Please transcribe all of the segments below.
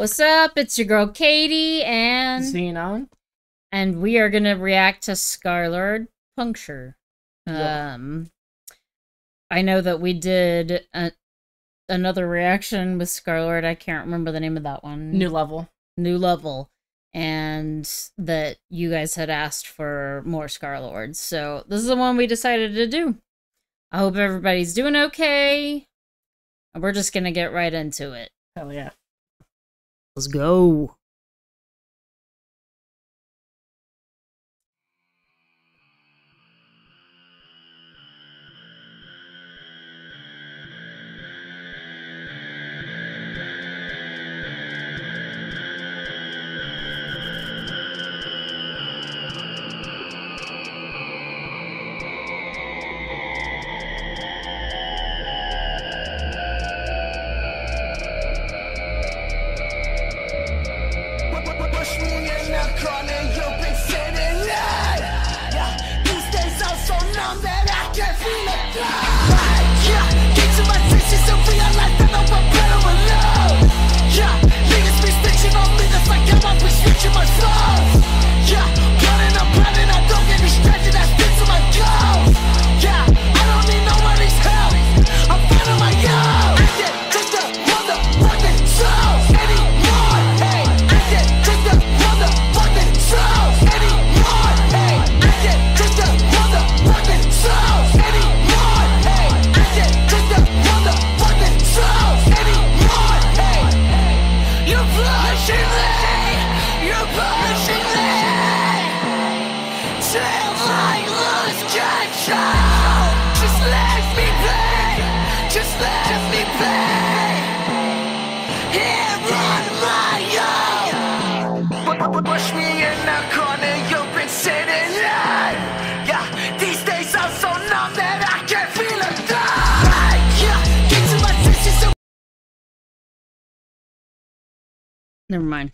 What's up? It's your girl Katie and Xenon. And we are gonna react to SCARLXRD Puncture. Yeah. I know that we did another reaction with SCARLXRD. I can't remember the name of that one. New Level. And that you guys had asked for more SCARLXRD. So this is the one we decided to do. I hope everybody's doing okay. And we're just gonna get right into it. Hell yeah. Let's go. Push me in that corner, you've been sitting in. Yeah, these days I'm so numb that I can't feel a thing. Yeah, get to my senses. Never mind.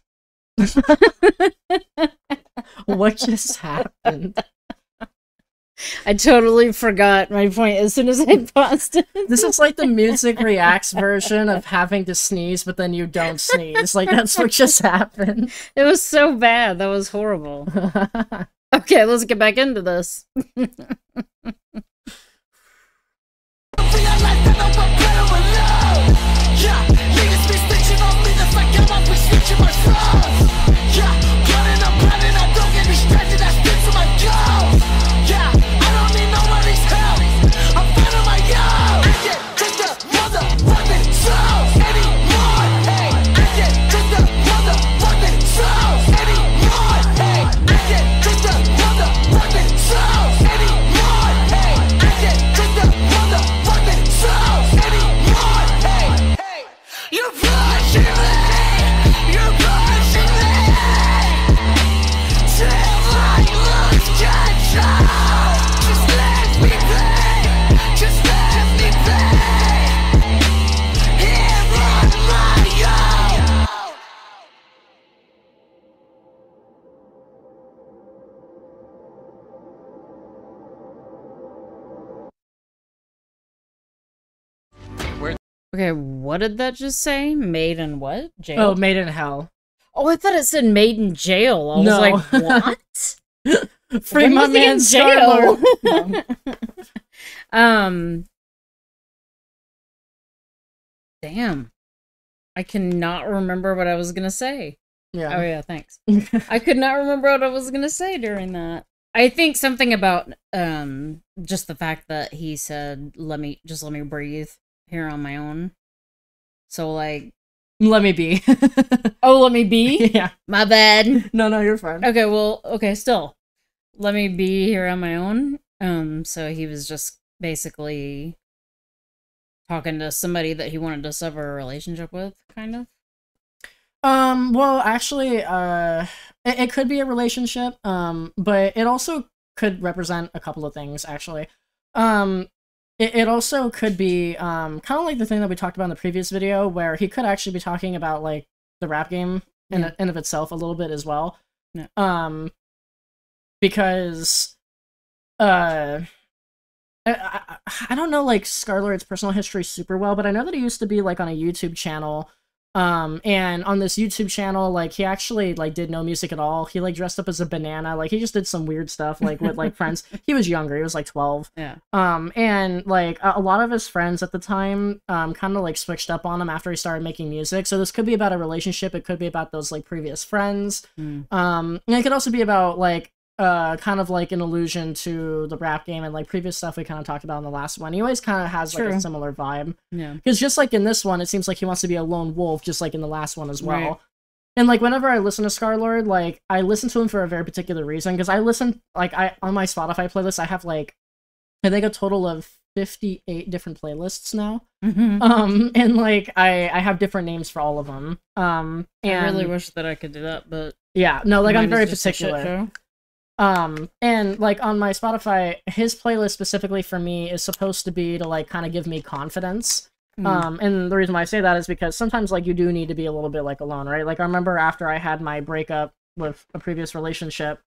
What just happened? I totally forgot my point as soon as I paused it. This is like the music reacts version of having to sneeze, but then you don't sneeze. Like, that's what just happened. It was so bad. That was horrible. Okay, let's get back into this. Okay, what did that just say? Made in what? Jail? Oh, Made in Hell. Oh, I thought it said made in jail. I was like, what? Free my man jail. Damn. I cannot remember what I was gonna say. Yeah. Oh yeah, thanks. I could not remember what I was gonna say during that. I think something about just the fact that he said, let me breathe here on my own. So like, let me be. Oh, let me be? Yeah. My bad. No, you're fine. Okay, well, okay, still. Let me be here on my own. So he was just basically talking to somebody that he wanted to sever a relationship with, kind of. Well, actually, it could be a relationship, but it also could represent a couple of things, actually. It also could be, kind of like the thing that we talked about in the previous video, where he could actually be talking about, like, the rap game in of itself a little bit as well. Yeah. Because, I don't know, like, SCARLXRD's personal history super well, but I know that he used to be, like, on a YouTube channel And on this YouTube channel, like, he actually, like, did no music at all. He, like, dressed up as a banana. Like, he just did some weird stuff, like, with, like, friends. He was younger. He was, like, 12. Yeah. And, like, a lot of his friends at the time, kind of, like, switched up on him after he started making music. So this could be about a relationship. It could be about those, like, previous friends. And it could also be about, like, kind of like an allusion to the rap game and like previous stuff we kind of talked about in the last one. He always kind of has like a similar vibe. Yeah. Because just like in this one, it seems like he wants to be a lone wolf, just like in the last one as well. Right. And like whenever I listen to SCARLXRD, like I listen to him for a very particular reason. Because I listen, like on my Spotify playlist, I have like, I think a total of 58 different playlists now. And like I have different names for all of them. And I really wish that I could do that, but yeah, no, like I'm very is just a shit particular. show. And like on my Spotify, his playlist specifically for me is supposed to be to like kind of give me confidence. And the reason why I say that is because sometimes like you do need to be a little bit like alone, right? Like I remember after I had my breakup with a previous relationship,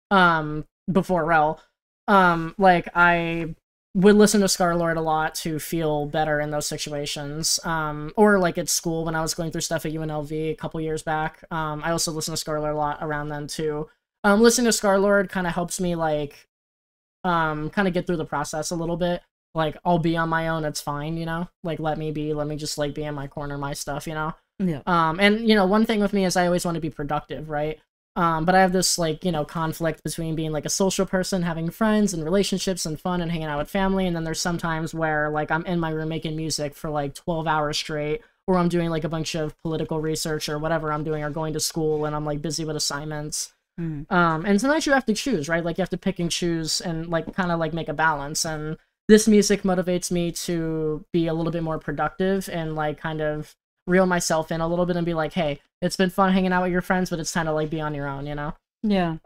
before Rel, like I would listen to SCARLXRD a lot to feel better in those situations. Or like at school when I was going through stuff at UNLV a couple years back. I also listened to SCARLXRD a lot around then too. Listening to SCARLXRD kind of helps me, like, kind of get through the process a little bit. Like, I'll be on my own, it's fine, you know? Like, let me just, like, be in my corner, my stuff, you know? Yeah. And, you know, one thing with me is I always want to be productive, right? But I have this, like, you know, conflict between being, like, a social person, having friends and relationships and fun and hanging out with family, and then there's some times where, like, I'm in my room making music for, like, 12 hours straight, or I'm doing, like, a bunch of political research or whatever I'm doing, or going to school, and I'm, like, busy with assignments. And sometimes you have to choose, right? Like you have to pick and choose and like kind of like make a balance. And this music motivates me to be a little bit more productive and like kind of reel myself in a little bit and be like, hey, it's been fun hanging out with your friends, but it's time to like be on your own, you know? Yeah.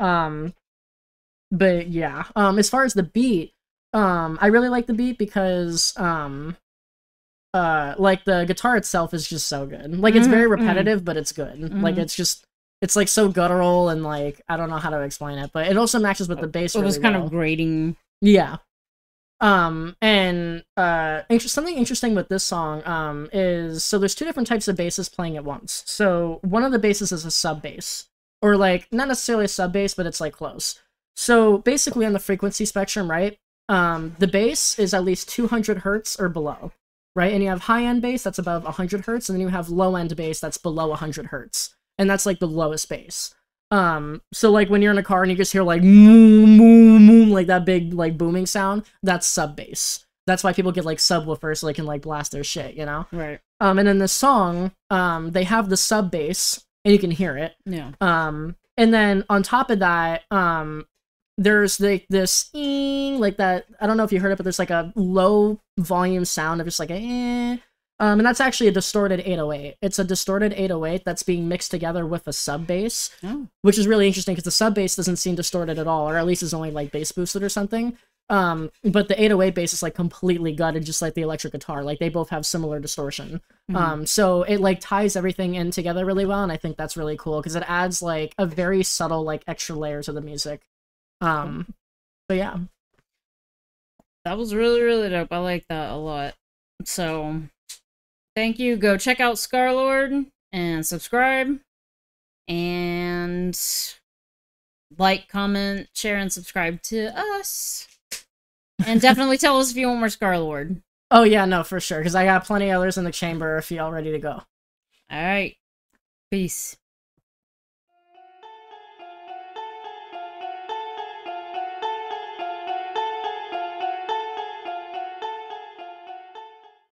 But yeah, as far as the beat, I really like the beat because like the guitar itself is just so good. Like it's very repetitive, but it's good. Like it's like so guttural and like I don't know how to explain it, but it also matches with the bass. It was really kind well. of grating. Yeah. And something interesting with this song is so there's two different types of basses playing at once. So one of the basses is a sub bass, or like not necessarily a sub bass, but it's like close. So basically on the frequency spectrum, right? The bass is at least 200 hertz or below, right? And you have high end bass that's above 100 hertz, and then you have low end bass that's below 100 hertz. And that's like the lowest bass. So like when you're in a car and you just hear like moom, moom, moom, like that big like booming sound, that's sub bass. That's why people get like subwoofers so they can like blast their shit, you know? Right. And in this song, they have the sub bass and you can hear it. Yeah. And then on top of that, there's like this like that. I don't know if you heard it, but there's like a low volume sound of just like a and that's actually a distorted 808. It's a distorted 808 that's being mixed together with a sub bass, which is really interesting because the sub bass doesn't seem distorted at all, or at least is only like bass boosted or something. But the 808 bass is like completely gutted, just like the electric guitar. Like they both have similar distortion. So it like ties everything in together really well, and I think that's really cool because it adds like a very subtle like extra layer to the music. But yeah, that was really, really dope. I like that a lot. So thank you. Go check out SCARLXRD and subscribe. And like, comment, share, and subscribe to us. And definitely tell us if you want more SCARLXRD. Oh yeah, no, for sure. Because I got plenty others in the chamber if y'all ready to go. Alright. Peace.